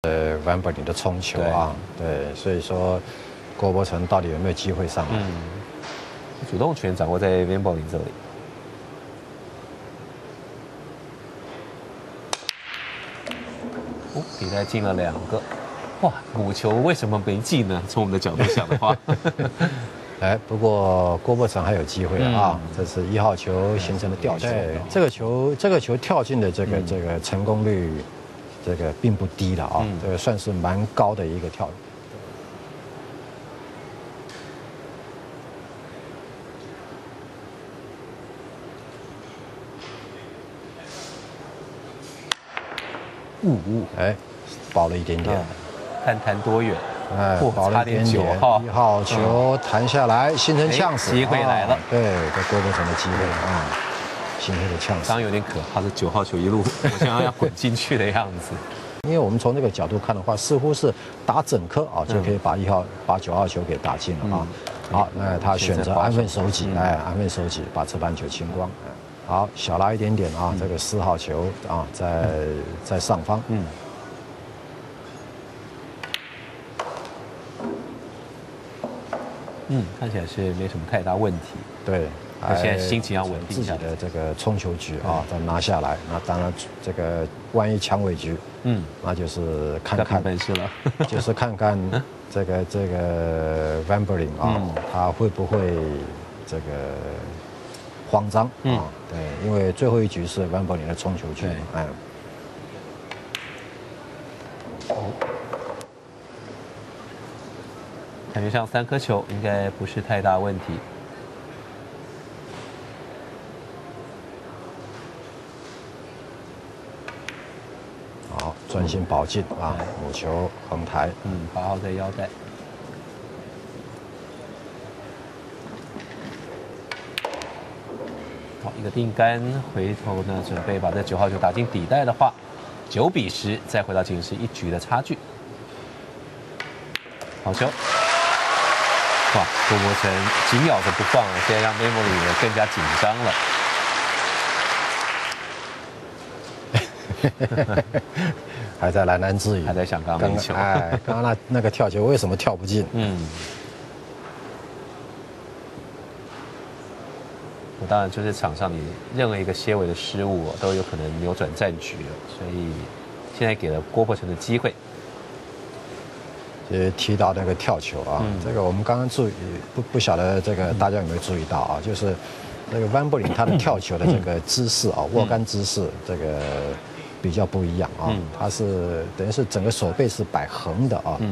Van Berlin 的冲球啊，对，所以说郭伯城到底有没有机会上来？ 主动权掌握在 Van Berlin 这里。哦，比赛进了2个，哇，母球为什么没进呢？从我们的角度想的话， 哎，不过郭伯城还有机会啊，这是1号球形成的吊球，对，这个球跳进的这个成功率，这个并不低的啊，这个算是蛮高的一个跳。哎，保了一点点， 看弹多远， 哎，保了一点点。1号球弹下来，形成呛死， 机会来了， 对，这郭伯城的机会啊，形成的呛死。 刚有点可怕，是9号球一路好像要滚进去的样子。 因为我们从这个角度看的话，似乎是打整颗啊，就可以把9号球给打进了啊。好，那他选择安分守己，哎，安分守己，把这盘球清光。好，小拉一点点啊，这个4号球啊，在上方。 看起来是没什么太大问题。 对， 他现在心情要稳定自己的这个冲球局啊，再拿下来。那当然，这个万一抢尾局，那就是看看本事了， 就是看看这个 Van Berlin 啊，他会不会这个慌张啊？对，因为最后一局是 Van Berlin 的冲球局，哎。 感觉上3颗球应该不是太大问题。 好，专心保进啊，母球横台。 8号在腰带。好，一个定杆，回头呢准备把这9号球打进底袋的话，9比10，再回到仅是1局的差距。好球！哇，郭伯城紧咬着不放，现在让 Van Berlin 更加紧张了。 还在喃喃自语， 还在想刚刚那球。 哎，刚刚那个跳球为什么跳不进？ 当然，就是场上你任何一个些微的失误都有可能扭转战局了，所以现在给了郭伯城的机会。 提到那个跳球啊，这个我们刚刚注意不晓得这个大家有没有注意到啊？就是那个 Van Berlin 他的跳球的这个姿势啊，握杆姿势这个比较不一样啊，他是等于是整个手背是摆横的啊，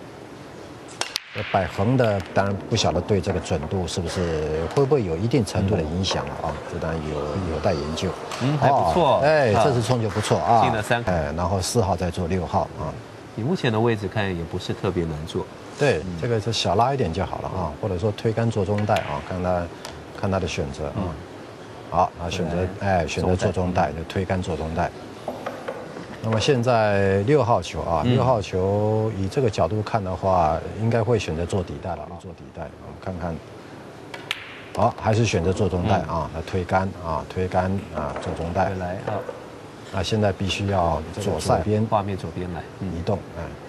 摆横的当然不晓得对这个准度是不是会不会有一定程度的影响了啊？这当然有待研究。 还不错， 哎，这次冲球不错啊， 进了3， 哎，然后4号再做6号啊。 你目前的位置看也不是特别难做， 对，这个是小拉一点就好了啊，或者说推杆做中带啊，看他的选择啊。好，他选择做中带，就推杆做中带。那么现在6号球啊，6号球以这个角度看的话，应该会选择做底带了啊，做底带，我们看看。好，还是选择做中带啊，来推杆啊，做中带。 来啊。 那现在必须要左边画面左边来移动，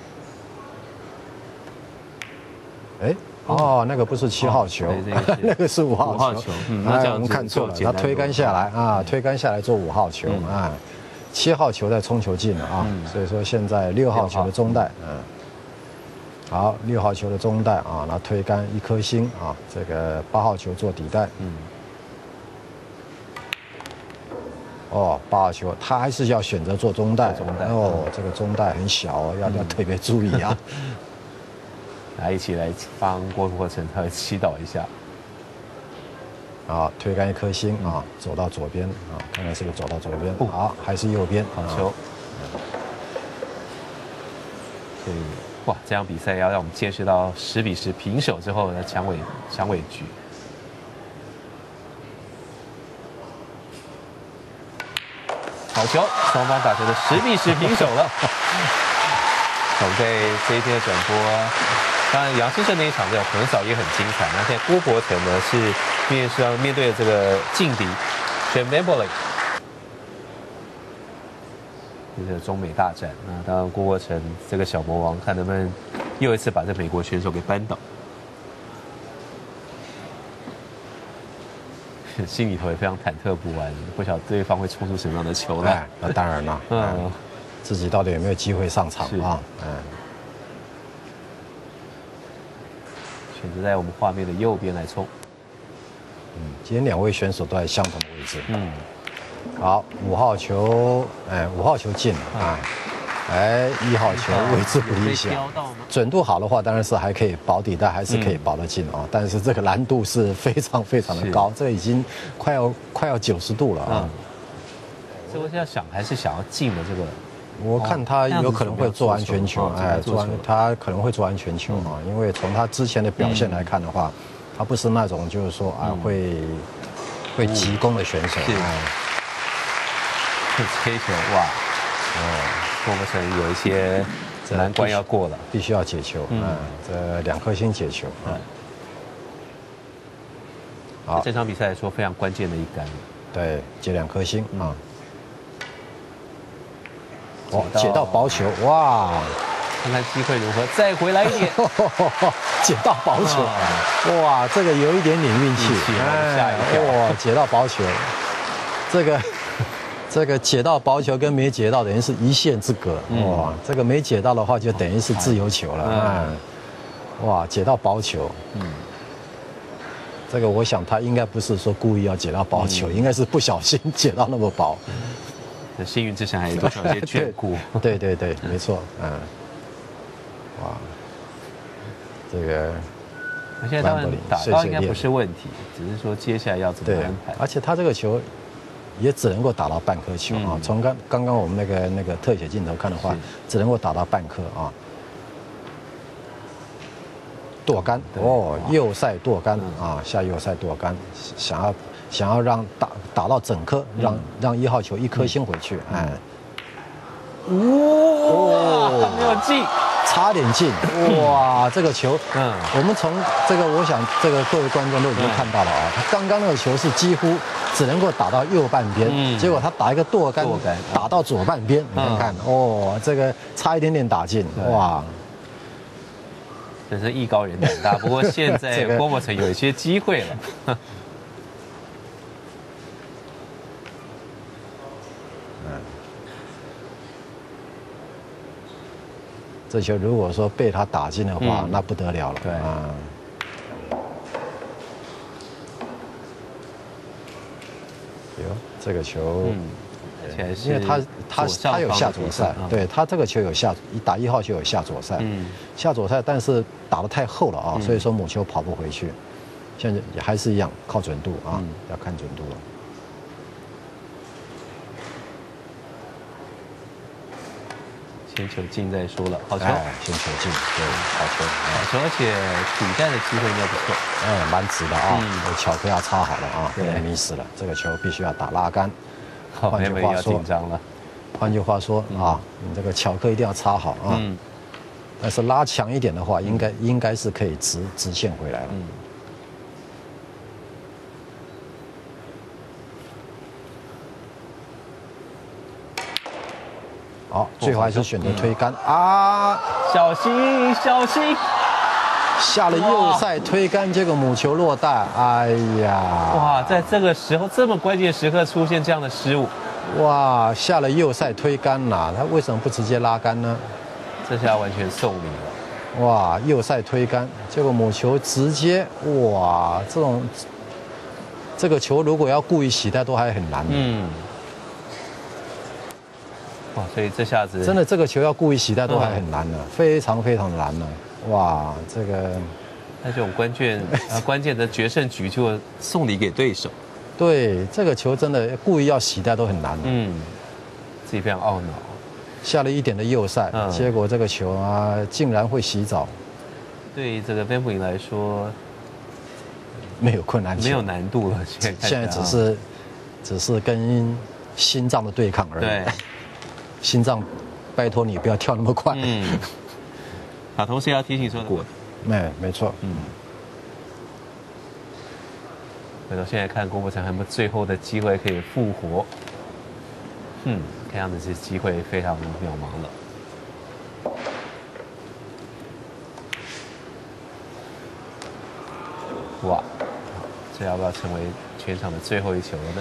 哎，那个不是7号球，那个是5号球，哎，我们看错了，他推杆下来啊，推杆下来做5号球啊，7号球在冲球进了啊，所以说现在6号球的中带，好，6号球的中带啊，那推杆1颗星啊，这个8号球做底带，8号球，他还是要选择做中带。哦，这个中带很小哦，要特别注意啊。 来，一起来帮郭伯城他祈祷一下。 啊，推杆1颗星啊，走到左边啊，看看是不是走到左边。好，还是右边。 好球。所以，哇，这场比赛要让我们见识到10比10平手之后的抢尾局。好球，双方打成了10比10平手了。我们在这一天的转播，当然杨先生那一场这种横扫也很精彩。那现在郭伯城呢是面对这个劲敌选 Van Berlin。 这是中美大战。那当然，郭国成这个小魔王，看能不能又一次把这美国选手给扳倒。心里头也非常忐忑不安，不晓得对方会冲出什么样的球来。 那当然了，自己到底有没有机会上场啊？ 选择在我们画面的右边来冲。 今天2位选手都在相同的位置。好，5号球，5号球进啊。1号球位置不理想，准度好的话当然是还可以保底，但还是可以保得进啊。但是这个难度是非常非常的高，这已经快要90度了啊。 所以我现在想还是想要进的这个， 我看他有可能会做安全球，他可能会做安全球啊，因为从他之前的表现来看的话，他不是那种就是说会急攻的选手。 这一球哇，郭国成有一些难关要过了， 必须要解球。这2颗星解球。 好，这场比赛来说非常关键的一杆。 对，解2颗星啊。解到薄球，哇！ 看看机会如何，再回来一点。 解到薄球，哇，这个有一点点运气。 吓一跳， 哇，解到薄球，这个解到薄球跟没解到等于是一线之隔。哇，这个没解到的话就等于是自由球了。哇，解到薄球。这个我想他应该不是说故意要解到薄球，应该是不小心解到那么薄。 幸运之神还有多少一些眷顾？ 对，没错。哇，这个。 现在当然打到应该不是问题，只是说接下来要怎么安排。 而且他这个球。也只能够打到半颗球啊！从刚刚我们那个特写镜头看的话，只能够打到半颗啊。剁杆右塞剁杆啊，下右塞剁杆，想要让打到整颗，让1号球1颗星回去。 哇，没有进。 差点进，哇！这个球，我们从这个，我想这个各位观众都已经看到了啊。他刚刚那个球是几乎只能够打到右半边，结果他打一个剁杆，打到左半边。你看看，这个差一点点打进，哇！ 真是艺高人胆大。不过现在郭国成有一些机会了。 这球如果说被他打进的话，那不得了了。对这个球，因为他有下左塞，对他这个球有打1号球有下左塞，下左塞，但是打得太厚了啊，所以说母球跑不回去。现在也还是一样靠准度啊，要看准度了。 先球进再说了，好球！ 先球进，对，好球， 而且主战的机会应该不错。 蛮直的啊，巧克要插好了啊，不能迷死了。这个球必须要打拉杆。 换句话说，紧张了。 换句话说啊，你这个巧克一定要插好啊。但是拉强一点的话，应该是可以直线回来了。好，最后还是选择推杆啊！ 小心，小心！ 下了右塞推杆，结果母球落袋。哎呀！ 哇，在这个时候这么关键时刻出现这样的失误， 哇，下了右塞推杆啦，他为什么不直接拉杆呢？ 这下完全送礼了。 哇，右塞推杆，结果母球直接哇，这个球如果要故意洗带都还很难。 哇，所以这下子真的这个球要故意洗带都还很难呢，非常非常难呢。哇，这个那这种关键的决胜局就送礼给对手。 对，这个球真的故意要洗带都很难。 自己非常懊恼， 下了一点的右塞，结果这个球啊竟然会洗澡。 对于这个 Boening 来说， 没有困难， 没有难度了。 现在只是跟心脏的对抗而已。对。心脏，拜托你不要跳那么快。 同时要提醒说， 没错。 回头现在看郭富城有没有最后的机会可以复活。 看样子是机会非常渺茫了。哇，这要不要成为全场的最后一球了呢？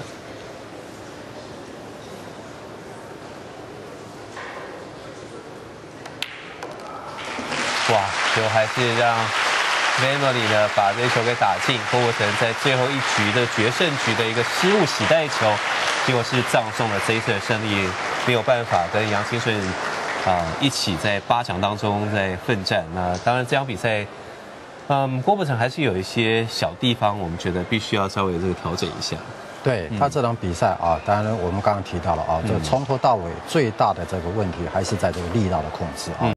哇，就还是让 Emily 呢把这球给打进。郭伯城在最后一局的决胜局的一个失误洗袋球，结果是葬送了这一次的胜利，没有办法跟杨清顺一起在8强当中在奋战。那当然这场比赛。郭伯城还是有一些小地方，我们觉得必须要稍微这个调整一下。 对他这场比赛啊，当然我们刚刚提到了啊，这个从头到尾最大的这个问题还是在这个力道的控制啊。